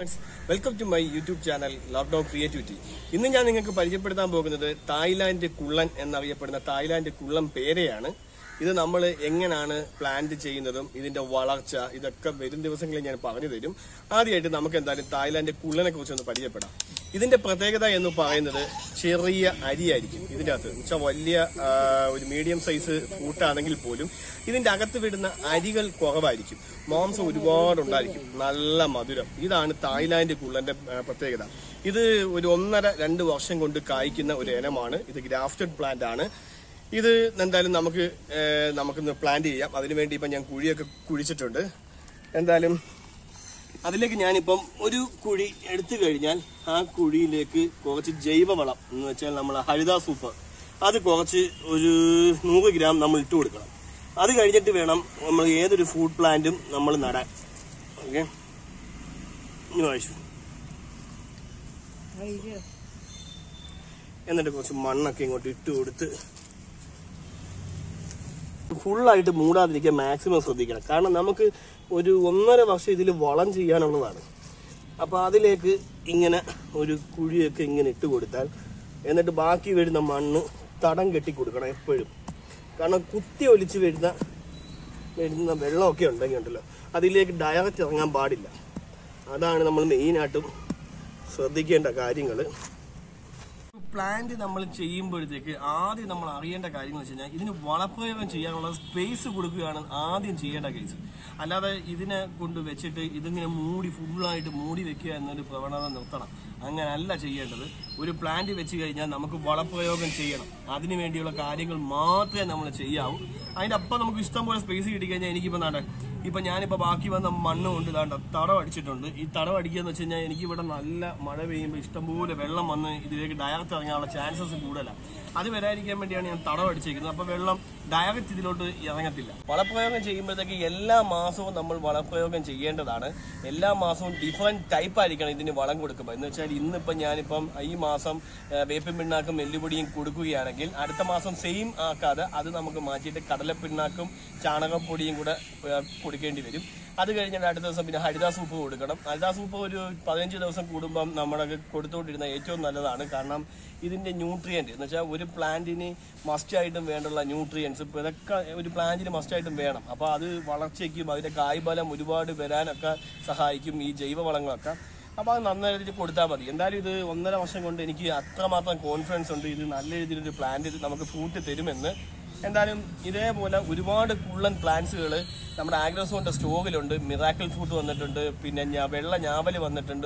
Welcome to my YouTube channel Lockdown Creativity. ഇന്ന് ഞാൻ നിങ്ങൾക്ക് പരിചയപ്പെടുത്താൻ പോകുന്നത് തായ്ലാന്റ് കുള്ളൻ എന്നറിയപ്പെടുന്ന തായ്ലാന്റ് കുള്ളൻ പേരയാണ്. ഇത് നമ്മൾ എങ്ങനെയാണ് പ്ലാന്റ് ചെയ്യുന്നതും ഇതിന്റെ വളർച്ച ഇതൊക്കെ വരും ദിവസങ്ങളിൽ ഞാൻ പറഞ്ഞു തരും. ആദ്യമായിട്ട് നമുക്ക് എന്തായാലും തായ്ലാന്റ് കുള്ളനെ കുറിച്ച് ഒന്ന് പരിചയപ്പെടാം. ഇതിന്റെ പ്രത്യേകത എന്ന് പറയുന്നത് ചെറിയ അരിയായിരിക്കും ഇതിന്റെ അകത്ത്. എന്നുവെച്ചാൽ വലിയ ഒരു മീഡിയം സൈസ് ഫ്രൂട്ടാണെങ്കിൽ പോലും ഇതിന്റെ അകത്ത് വിടുന്ന അരികൾ കുറവായിരിക്കും. മാംസം ഒരുപാടുണ്ടായിരിക്കും, നല്ല മധുരം. ഇതാണ് തായ്ലാന്റ് കുള്ളന്റെ പ്രത്യേകത. ഇത് ഒരു 1.5-2 വർഷം കൊണ്ട് കായ്ക്കുന്ന ഒരു ഇനമാണ്. ഇത് ഗ്രാഫ്റ്റഡ് പ്ലാന്റ് ആണ്. ഇത് എന്തായാലും നമുക്കൊന്ന് പ്ലാന്റ് ചെയ്യാം. അതിനുവേണ്ടി ഇപ്പം ഞാൻ കുഴിയൊക്കെ കുഴിച്ചിട്ടുണ്ട്. എന്തായാലും അതിലേക്ക് ഞാനിപ്പം ഒരു കുഴി എടുത്തു കഴിഞ്ഞാൽ ആ കുഴിയിലേക്ക് കുറച്ച് ജൈവവളം എന്ന് വെച്ചാൽ നമ്മൾ ഹരിത സൂപ്പർ അത് കുറച്ച് ഒരു 100 ഗ്രാം നമ്മൾ ഇട്ട് കൊടുക്കണം. അത് കഴിഞ്ഞിട്ട് വേണം നമ്മൾ ഏതൊരു ഫ്രൂട്ട് പ്ലാന്റും നമ്മൾ നടാൻ. ഓക്കെ, ഇനി വായിച്ചു. എന്നിട്ട് കുറച്ച് മണ്ണൊക്കെ ഇങ്ങോട്ട് ഇട്ട് കൊടുത്ത് ഫുള്ളായിട്ട് മൂടാതിരിക്കാൻ മാക്സിമം ശ്രദ്ധിക്കണം. കാരണം നമുക്ക് ഒരു 1.5 വർഷം ഇതിൽ വളം ചെയ്യാനുള്ളതാണ്. അപ്പോൾ അതിലേക്ക് ഇങ്ങനെ ഒരു കുഴിയൊക്കെ ഇങ്ങനെ ഇട്ട് കൊടുത്താൽ എന്നിട്ട് ബാക്കി വരുന്ന മണ്ണ് തടം കെട്ടി കൊടുക്കണം എപ്പോഴും. കാരണം കുത്തി ഒലിച്ച് വരുന്ന വെള്ളമൊക്കെ ഉണ്ടല്ലോ അതിലേക്ക് ഡയറക്റ്റ് ഇറങ്ങാൻ പാടില്ല. അതാണ് നമ്മൾ മെയിനായിട്ടും ശ്രദ്ധിക്കേണ്ട കാര്യങ്ങൾ. പ്ലാന്റ് നമ്മൾ ചെയ്യുമ്പോഴത്തേക്ക് ആദ്യം നമ്മൾ അറിയേണ്ട കാര്യങ്ങൾ വെച്ച് കഴിഞ്ഞാൽ ഇതിന് വളപ്രയോഗം ചെയ്യാനുള്ള സ്പേസ് കൊടുക്കുകയാണ് ആദ്യം ചെയ്യേണ്ട കേസ്. അല്ലാതെ ഇതിനെ കൊണ്ട് വെച്ചിട്ട് ഇതിങ്ങനെ ഫുള്ളായിട്ട് മൂടി വെക്കുക എന്നൊരു പ്രവണത നിർത്തണം. അങ്ങനല്ല ചെയ്യേണ്ടത്. ഒരു പ്ലാന്റ് വെച്ച് കഴിഞ്ഞാൽ നമുക്ക് വളപ്രയോഗം ചെയ്യണം. അതിനു വേണ്ടിയുള്ള കാര്യങ്ങൾ മാത്രമേ നമ്മൾ ചെയ്യാവൂ. അതിൻ്റെ അപ്പം നമുക്ക് ഇഷ്ടം പോലെ സ്പേസ് കിട്ടിക്കഴിഞ്ഞാൽ എനിക്കിപ്പോൾ ഞാനിപ്പോൾ ബാക്കി വന്ന മണ്ണ് കൊണ്ട് തടം അടിച്ചിട്ടുണ്ട്. ഈ തടം അടിക്കുക എന്ന് വെച്ച് കഴിഞ്ഞാൽ എനിക്കിവിടെ നല്ല മഴ പെയ്യുമ്പോൾ ഇഷ്ടംപോലെ വെള്ളം വന്ന് ഇതിലേക്ക് ഡയറക്റ്റ് ഇറങ്ങാനുള്ള ചാൻസസ് കൂടുതലാണ്. അത് വരാതിരിക്കാൻ വേണ്ടിയാണ് ഞാൻ തടം അടിച്ചിരിക്കുന്നത്. അപ്പോൾ വെള്ളം ഡയറക്റ്റ് ഇതിലോട്ട് ഇറങ്ങത്തില്ല. വളപ്രയോഗം ചെയ്യുമ്പോഴത്തേക്ക് എല്ലാ മാസവും നമ്മൾ വളപ്രയോഗം ചെയ്യേണ്ടതാണ്. എല്ലാ മാസവും ഡിഫറെൻറ്റ് ടൈപ്പ് ആയിരിക്കണം ഇതിന് വളം കൊടുക്കുമ്പോൾ. എന്ന് വെച്ചാൽ ഞാനിപ്പം ഈ മാസം വേപ്പിൻ പിണ്ണാക്കും എല്ലുപൊടിയും കൊടുക്കുകയാണെങ്കിൽ അടുത്ത മാസം സെയിം ആക്കാതെ അത് നമുക്ക് മാറ്റിയിട്ട് കടലപ്പിണ്ണാക്കും ചാണകപ്പൊടിയും കൂടെ കൊടുക്കേണ്ടി വരും. അത് കഴിഞ്ഞാൽ അടുത്ത ദിവസം പിന്നെ ഹരിത സൂപ്പ് കൊടുക്കണം. ഹരിത സൂപ്പ് ഒരു 15 ദിവസം കൂടുമ്പം നമ്മളൊക്കെ കൊടുത്തുകൊണ്ടിരുന്ന ഏറ്റവും നല്ലതാണ്. കാരണം ഇതിൻ്റെ ന്യൂട്രിയൻറ്റ് എന്ന് വെച്ചാൽ ഒരു പ്ലാന്റിന് മസ്റ്റായിട്ടും വേണ്ടുള്ള ന്യൂട്രിയൻസ് ഇപ്പോൾ ഇതൊക്കെ ഒരു പ്ലാന്റിന് മസ്റ്റായിട്ടും വേണം. അപ്പോൾ അത് വളർച്ചയ്ക്കും അതിൻ്റെ കായ്ഫലം ഒരുപാട് വരാനൊക്കെ സഹായിക്കും ഈ ജൈവവളങ്ങളൊക്കെ. അപ്പോൾ അത് നന്നായി രീതിയിൽ കൊടുത്താൽ മതി. എന്തായാലും ഇത് 1.5 വർഷം കൊണ്ട് എനിക്ക് അത്രമാത്രം കോൺഫിഡൻസ് ഉണ്ട് ഇത് നല്ല രീതിയിലൊരു പ്ലാന്റ് നമുക്ക് ഫ്രൂട്ട് തരുമെന്ന്. എന്തായാലും ഇതേപോലെ ഒരുപാട് കുള്ളൻ പ്ലാന്റ്സുകൾ നമ്മുടെ ആഗ്രോസോണിൻ്റെ സ്റ്റോക്കിലുണ്ട്. മിറാക്കിൾ ഫ്രൂട്ട് വന്നിട്ടുണ്ട്, പിന്നെ വെള്ള ഞാവൽ വന്നിട്ടുണ്ട്,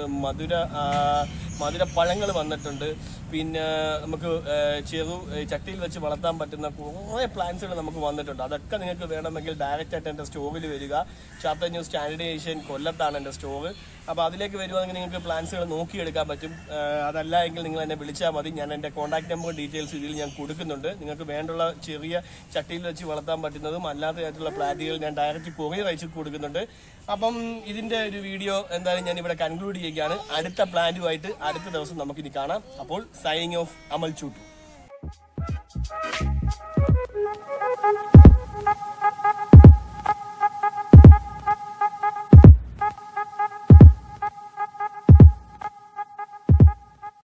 മധുരപ്പഴങ്ങൾ വന്നിട്ടുണ്ട്, പിന്നെ നമുക്ക് ചട്ടിയിൽ വെച്ച് വളർത്താൻ പറ്റുന്ന കുറേ പ്ലാന്റ്സുകൾ നമുക്ക് വന്നിട്ടുണ്ട്. അതൊക്കെ നിങ്ങൾക്ക് വേണമെങ്കിൽ ഡയറക്റ്റായിട്ട് എൻ്റെ സ്റ്റോറിൽ വരിക. ചാത്ത ന്യൂസ് സ്റ്റാൻഡേർഡൈസേഷൻ കൊല്ലത്താണ് എൻ്റെ സ്റ്റോറ്. അപ്പോൾ അതിലേക്ക് വരുവാണെങ്കിൽ നിങ്ങൾക്ക് പ്ലാന്റ്സുകൾ നോക്കിയെടുക്കാൻ പറ്റും. അതല്ല എങ്കിൽ നിങ്ങൾ എന്നെ വിളിച്ചാൽ മതി. ഞാൻ എൻ്റെ കോൺടാക്ട് നമ്പർ ഡീറ്റെയിൽസ് ഇതിൽ ഞാൻ കൊടുക്കുന്നുണ്ട്. നിങ്ങൾക്ക് വേണ്ടുള്ള ചെറിയ ചട്ടിയിൽ വെച്ച് വളർത്താൻ പറ്റുന്നതും അല്ലാത്തതായിട്ടുള്ള പ്ലാന്റുകൾ ഞാൻ ഡയറക്റ്റ് കൊറിയർ അയച്ച് കൊടുക്കുന്നുണ്ട്. അപ്പം ഇതിൻ്റെ ഒരു വീഡിയോ എന്തായാലും ഞാൻ ഇവിടെ കൺക്ലൂഡ് ചെയ്യുകയാണ്. അടുത്ത പ്ലാന്റുമായിട്ട് അടുത്ത ദിവസം നമുക്കിനി കാണാം. അപ്പോൾ സൈനിങ് ഓഫ് അമൽ ചൂട്ടു.